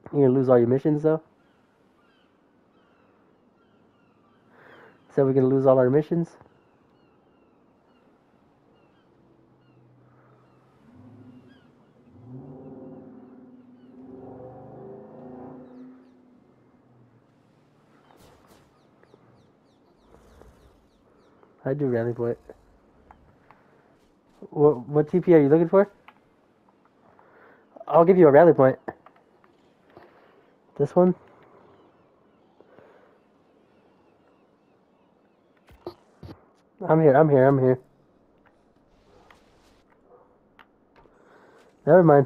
You're gonna lose all your missions though? So we're gonna lose all our missions? I do rally point. What TP are you looking for? I'll give you a rally point. This one? I'm here, I'm here, I'm here. Never mind.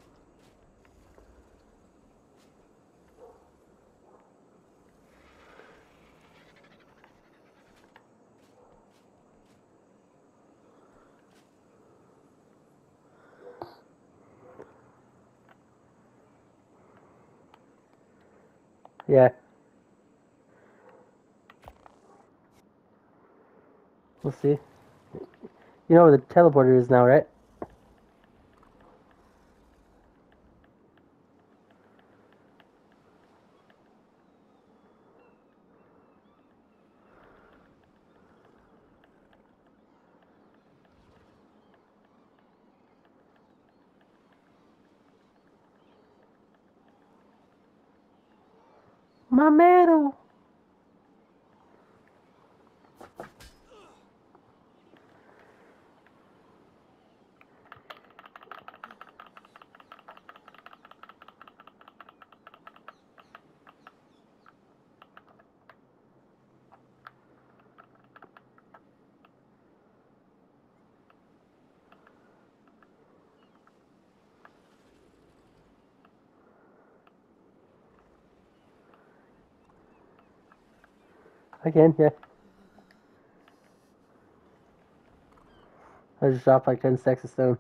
Yeah. We'll see. You know where the teleporter is now, right? My medal! I can, yeah. I just dropped like 10 stacks of stone.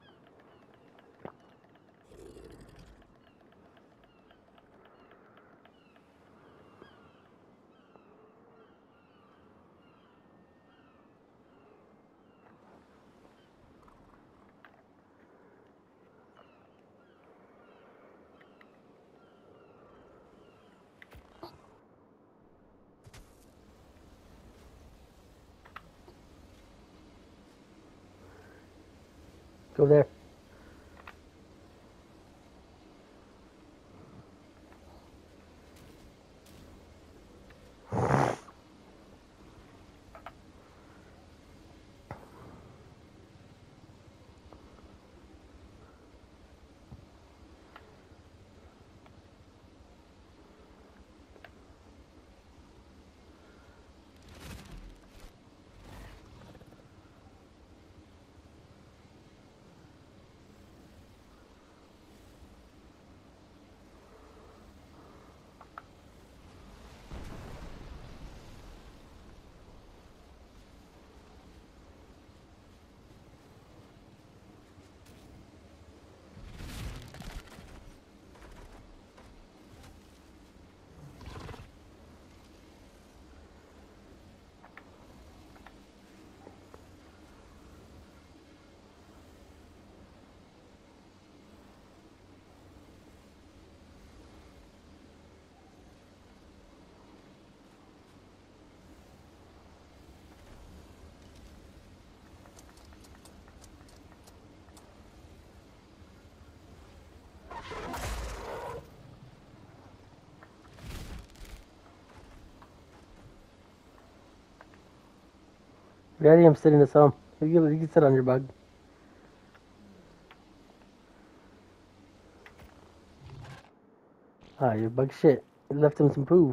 Go there. Ready? I'm sitting this home. You can sit on your bug. Ah, your bug shit. You left him some poo.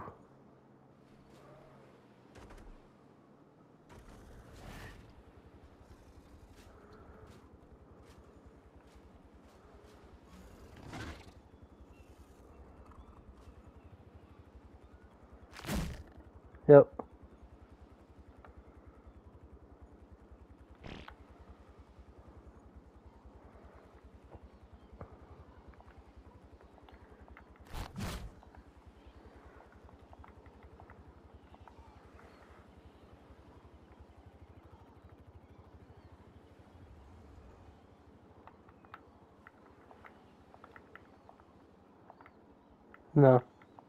Yep. No.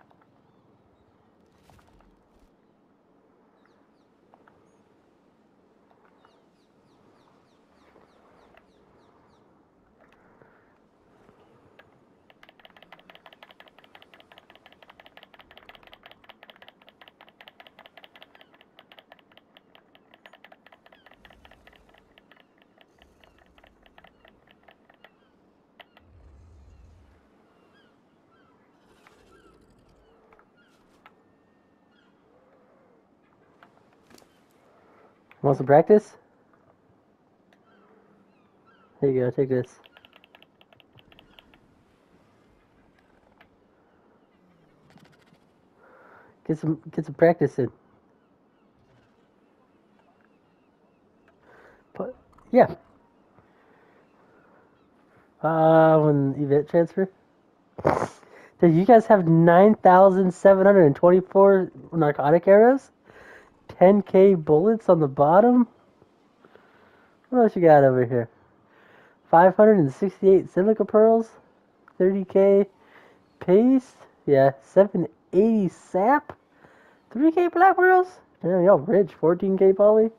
Want some practice? Here you go, take this. Get some practice in. But yeah. When event transfer. Did you guys have 9,724 narcotic arrows? 10k bullets on the bottom? What else you got over here? 568 silica pearls? 30k paste? Yeah, 780 sap? 3k black pearls? Damn, y'all rich. 14k poly?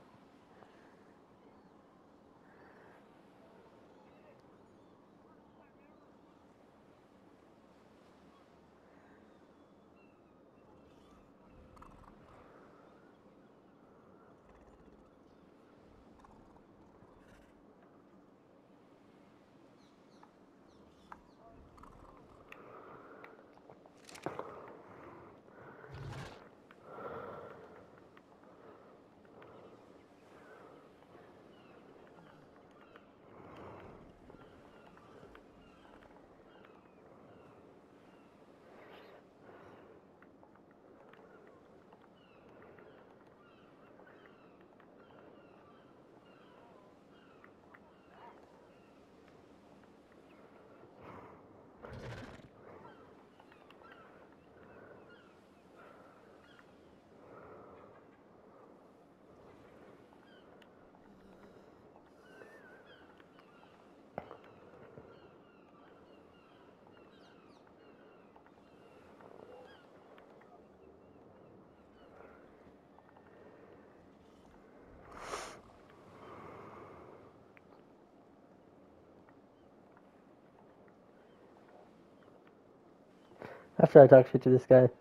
After I talk shit to this guy.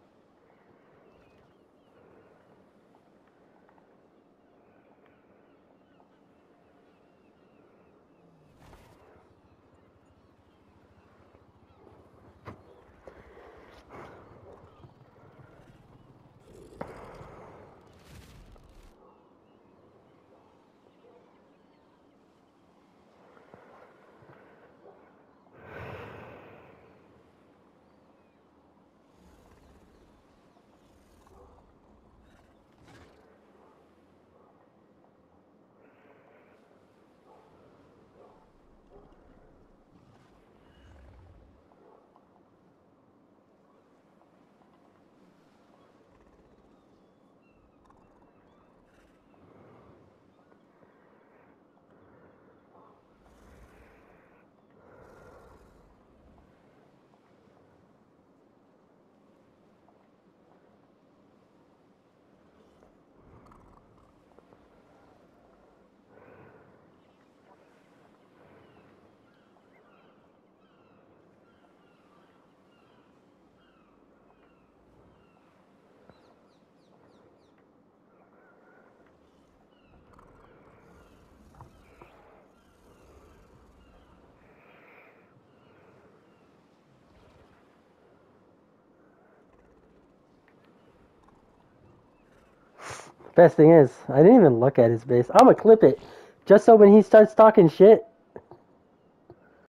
Best thing is, I didn't even look at his base. I'm gonna clip it. Just so when he starts talking shit,